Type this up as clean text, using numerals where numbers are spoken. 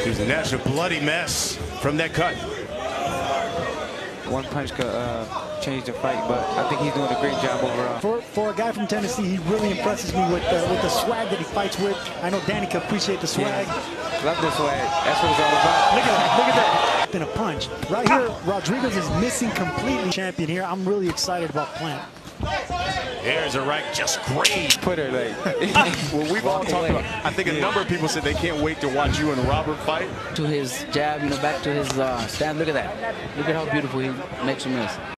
And that's a bloody mess from that cut. One punch could change the fight, but I think he's doing a great job overall. For a guy from Tennessee, he really impresses me with the swag that he fights with. I know Danny can appreciate the swag. Yeah. Love the swag. That's what it's all about. Look at that. Look at that. Been a punch. Right here, Rodriguez is missing completely. Champion here. I'm really excited about Plant. There's a right, just great. Put her like. Well, we've all talked about. I think a number of people said they can't wait to watch you and Robert fight. To his jab, back to his stand. Look at that. Look at how beautiful he makes him miss.